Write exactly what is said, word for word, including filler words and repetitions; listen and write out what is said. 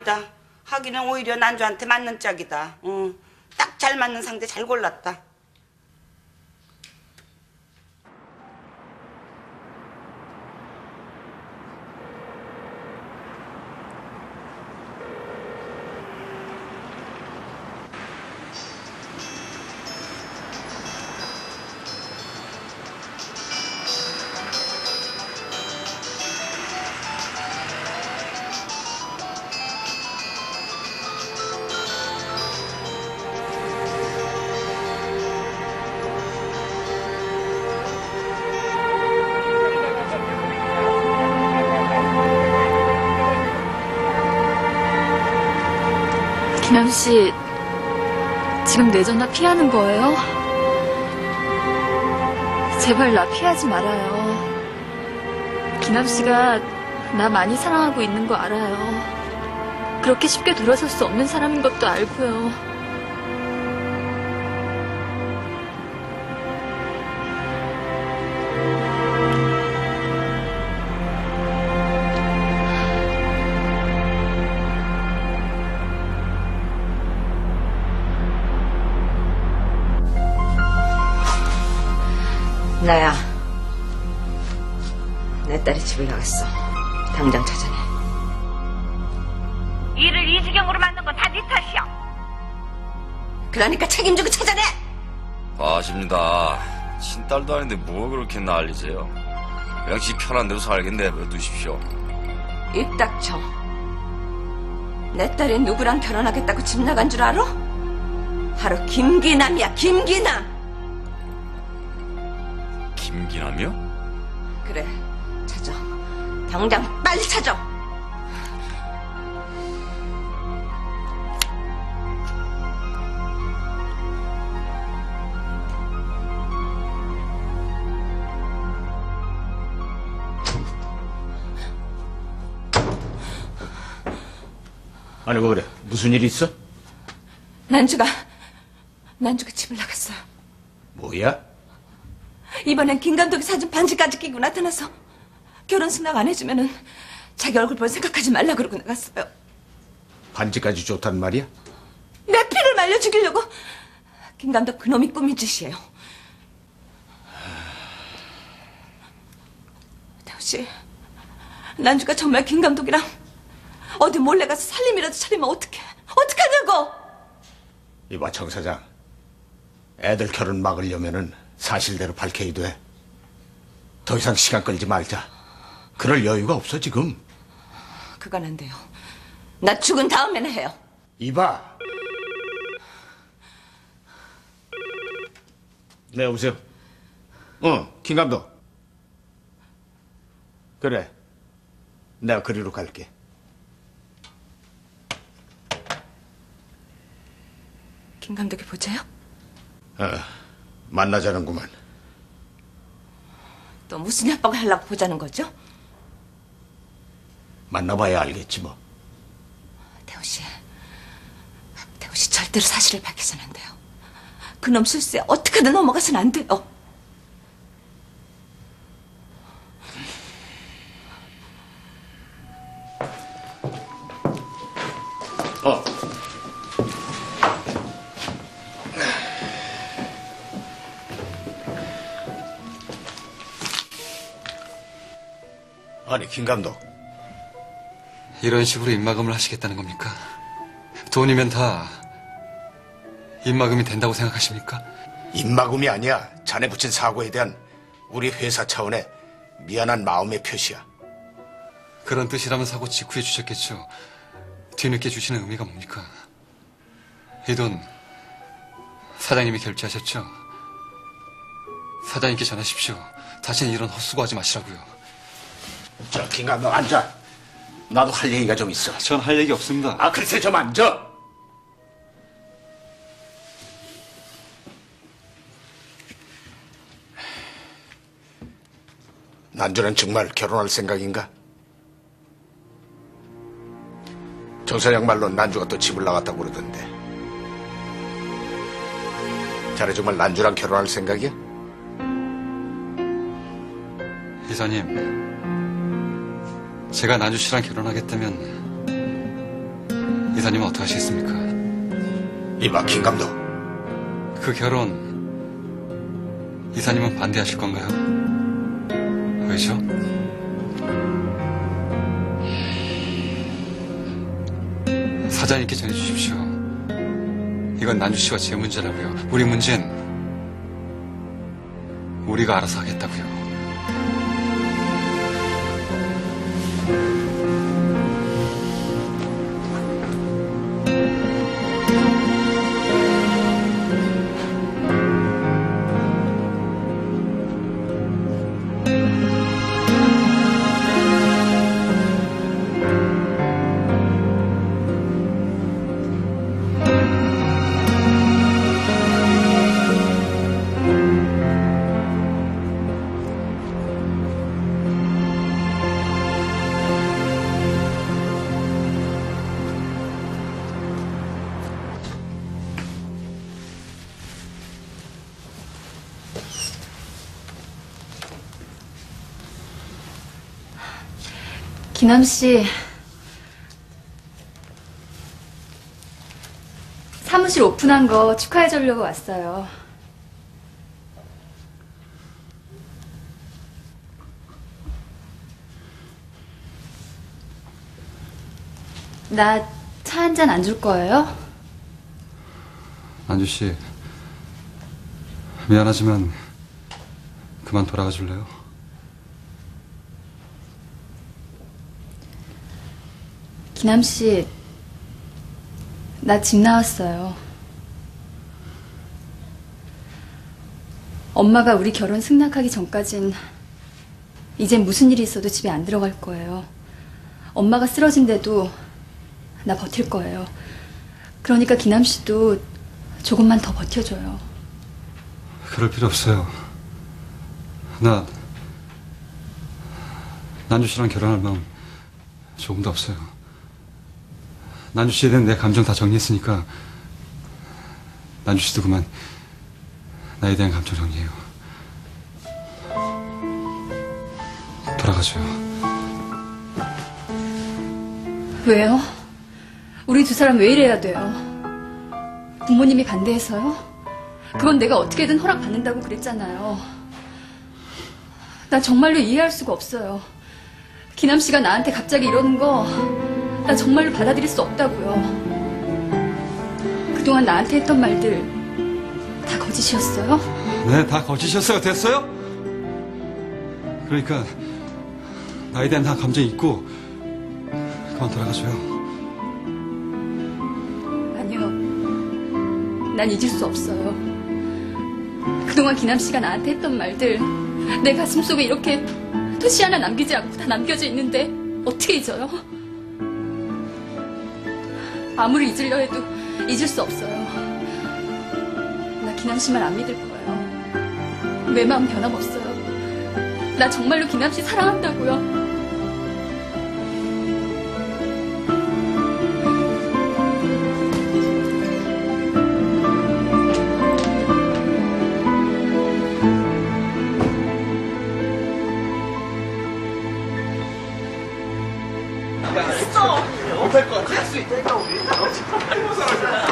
하기는 오히려 난주한테 맞는 짝이다. 어, 딱 잘 맞는 상대 잘 골랐다. 김현 씨, 지금 내 전화 피하는 거예요? 제발 나 피하지 말아요. 김현 씨가 나 많이 사랑하고 있는 거 알아요. 그렇게 쉽게 돌아설 수 없는 사람인 것도 알고요. 나야. 내 딸이 집을 나갔어. 당장 찾아내. 일을 이 지경으로 만든 건 다 네 탓이야. 그러니까 책임지고 찾아내! 아십니다. 친딸도 아닌데 뭐 그렇게 난리세요. 그냥 지 편한 대로 살게 내버려두십시오. 입 닥쳐. 내 딸이 누구랑 결혼하겠다고 집 나간 줄 알아? 바로 김기남이야, 김기남! 김기남이요? 그래, 찾아. 당장 빨리 찾아. 아니 뭐 그래? 무슨 일 있어? 난주가 난주가 집을 나갔어요. 뭐야? 이번엔 김 감독이 사준 반지까지 끼고 나타나서 결혼 승낙 안 해주면은 자기 얼굴 볼 생각하지 말라 그러고 나갔어요. 반지까지 좋단 말이야? 내 피를 말려 죽이려고. 김 감독 그놈이 꾸민 짓이에요. 태우 씨, 난주가 정말 김 감독이랑 어디 몰래 가서 살림이라도 차리면 어떡해? 어떡하냐고! 이봐 정 사장, 애들 결혼 막으려면은 사실대로 밝혀야 돼. 더 이상 시간 끌지 말자. 그럴 여유가 없어 지금. 그건 안 돼요. 나 죽은 다음에는 해요. 이봐. 네 여보세요. 어, 김 감독. 그래. 내가 그리로 갈게. 김 감독이 보자요? 어, 만나자는구만. 또 무슨 협박을 하려고 보자는 거죠? 만나봐야 알겠지 뭐. 태우 씨, 태우 씨 절대로 사실을 밝혀서는 안 돼요. 그놈 술수에 어떻게든 넘어가서는 안 돼요. 어. 아니 김 감독. 이런 식으로 입막음을 하시겠다는 겁니까? 돈이면 다 입막음이 된다고 생각하십니까? 입막음이 아니야. 자네 붙인 사고에 대한 우리 회사 차원의 미안한 마음의 표시야. 그런 뜻이라면 사고 직후에 주셨겠죠. 뒤늦게 주시는 의미가 뭡니까? 이 돈 사장님이 결제하셨죠? 사장님께 전하십시오. 다시는 이런 헛수고하지 마시라고요. 저 김 감독 앉아. 나도 할 얘기가 좀 있어. 전 할 얘기 없습니다. 아 글쎄 좀 앉아. 난주는 정말 결혼할 생각인가? 정 사장 말로 난주가 또 집을 나갔다고 그러던데. 자네 정말 난주랑 결혼할 생각이야? 이사님, 제가 난주 씨랑 결혼하겠다면 이사님은 어떻게 하시겠습니까? 이봐, 김 감독. 그 결혼 이사님은 반대하실 건가요? 왜죠? 사장님께 전해주십시오. 이건 난주 씨와 제 문제라고요. 우리 문제는 우리가 알아서 하겠다고요. 기남 씨, 사무실 오픈한 거 축하해 주려고 왔어요. 나 차 한 잔 안 줄 거예요? 난주 씨, 미안하지만 그만 돌아가 줄래요? 기남 씨, 나 집 나왔어요. 엄마가 우리 결혼 승낙하기 전까진 이젠 무슨 일이 있어도 집에 안 들어갈 거예요. 엄마가 쓰러진데도 나 버틸 거예요. 그러니까 기남 씨도 조금만 더 버텨줘요. 그럴 필요 없어요. 나 난주 씨랑 결혼할 마음 조금도 없어요. 난주 씨에 대한 내 감정 다 정리했으니까 난주 씨도 그만 나에 대한 감정 정리해요. 돌아가줘요. 왜요? 우리 두 사람 왜 이래야 돼요? 부모님이 반대해서요? 그건 내가 어떻게든 허락받는다고 그랬잖아요. 나 정말로 이해할 수가 없어요. 기남 씨가 나한테 갑자기 이러는 거 나 정말로 받아들일 수 없다고요. 그동안 나한테 했던 말들 다 거짓이었어요? 네, 다 거짓이었어요. 됐어요? 그러니까 나에 대한 다 감정이 있고 그만 돌아가줘요. 아니요. 난 잊을 수 없어요. 그동안 기남 씨가 나한테 했던 말들 내 가슴속에 이렇게 토시 하나 남기지 않고 다 남겨져 있는데 어떻게 잊어요? 아무리 잊으려 해도 잊을 수 없어요. 나 기남 씨 말 안 믿을 거예요. 내 마음 변함없어요. 나 정말로 기남 씨 사랑한다고요. 못할 것 같아. 할 수 있다니까 우리.